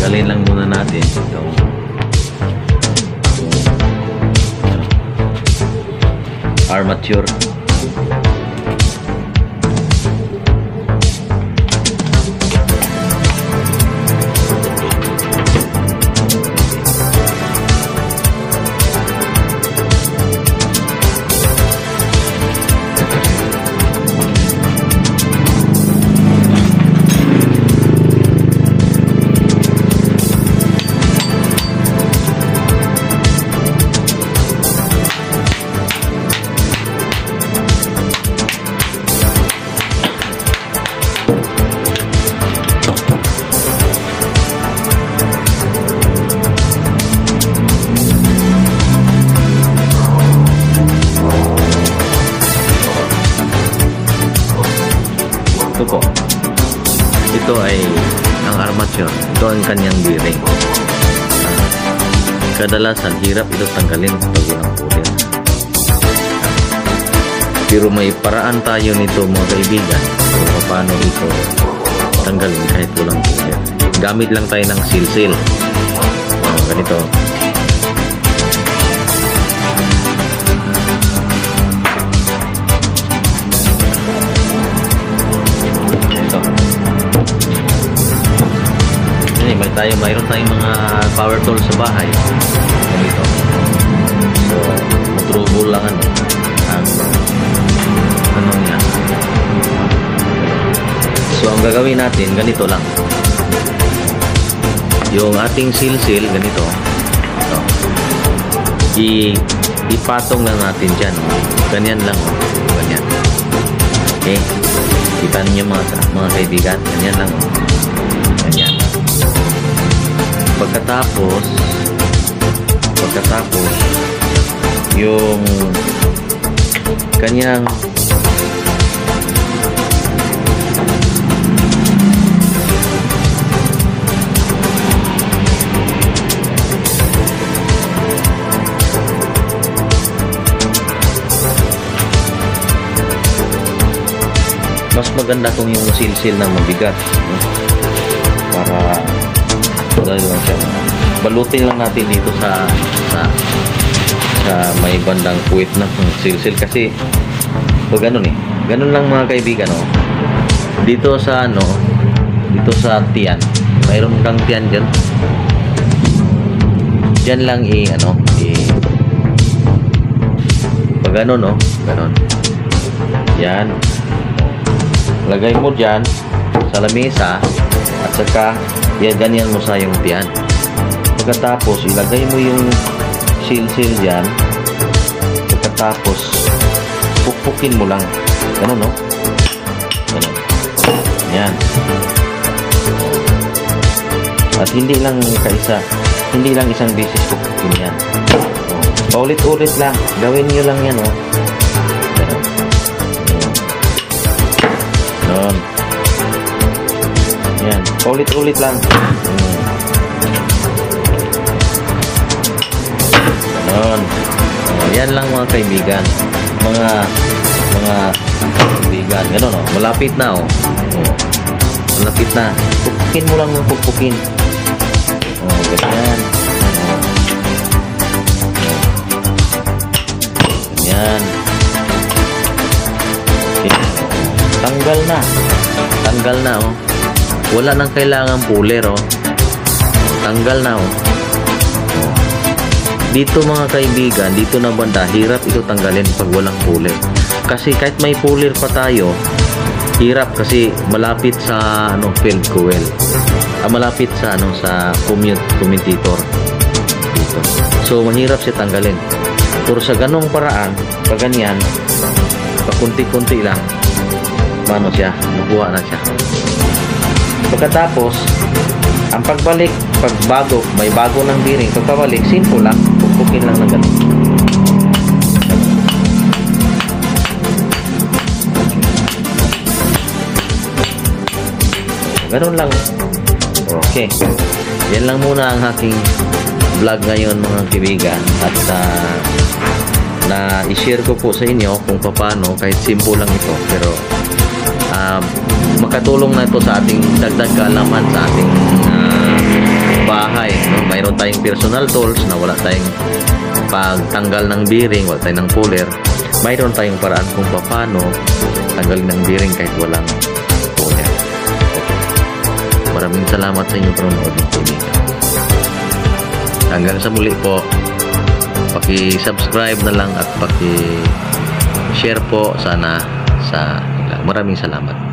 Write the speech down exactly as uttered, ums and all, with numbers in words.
tanggalin lang muna natin itong armature. Ito po, ito ay ang armature, ito ang kanyang bearing. Kadalasan hirap ito tanggalin pag walang pulir, pero may paraan tayo nito mga kaibigan kung paano ito tanggalin kahit walang pulir. Gamit lang tayo ng silsil. uh, ganito. May tayo, mayroon tayong mga power tools sa bahay. Ganito. So, motorable lang ano. Ang ano niya. So, ang gagawin natin, ganito lang. Yung ating silsil, ganito. Ito. I ipatong lang natin dyan. Ganyan lang. Ganyan. Okay. Kita niyo mga, mga kaibigan. Ganyan lang. Ganyan. Pagkatapos pagkatapos yung kanyang mas maganda kung yung silsil na mabigat, no? Para siya. Balutin lang natin dito sa sa, sa may bandang puwit na silsil kasi pag ganun eh ganun lang mga kaibigan, no? Dito sa ano dito sa tiyan, mayroon kang tiyan dyan dyan lang i ano i pag ganun, no? Ganun yan, lagay mo dyan sa lamesa at saka yan, ganyan mo sa yung tiyan. Pagkatapos, ilagay mo yung silsil dyan. Pagkatapos, pukpukin mo lang. Ganun, no? Ganun. Yan. At hindi lang kaisa, hindi lang isang beses pukpukin yan. Paulit-ulit lang. Gawin nyo lang yan, no? Ganun. Ganun. Yan. Paulit-ulit lang. Ganun. Oh, yan lang mga kaibigan. Mga mga kaibigan. Ganun, oh. Malapit na, oh. Oh. Malapit na. Pukpukin mo lang ng pukpukin. Oh, ganyan. Oh. Ganyan. Okay. Tanggal na. Tanggal na, oh. Wala nang kailangan pulir, oh. Tanggal na, oh. Dito mga kaibigan, dito na banda, hirap ito tanggalin pag walang pulir. Kasi kahit may pulir pa tayo, hirap kasi malapit sa ano field coil. Ah, malapit sa ano sa commute commutator. Dito. So mahirap siya tanggalin. Pero sa ganong paraan, pag ganyan, pakunti-kunti lang, mano siya, makuha na siya. Pagkatapos, ang pagbalik, pagbago, may bago ng bearing, pagkabalik, simple lang, pupukin lang ng ganun. Ganun lang. Okay. Yan lang muna ang aking vlog ngayon mga kaibigan. At uh, na i-share ko po sa inyo kung paano, kahit simple lang ito, pero uh, makatulong na ito sa ating dagdag kaalaman sa ating uh, bahay, no? Mayroon tayong personal tools na wala tayong pagtanggal ng bearing, wala tayong ng puller. Mayroon tayong paraan kung paano tanggalin ng bearing kahit walang puller. Okay. Maraming salamat sa inyong panonood ng kaibigan. Hanggang sa muli po, paki-subscribe na lang at paki-share po sana sa maraming salamat.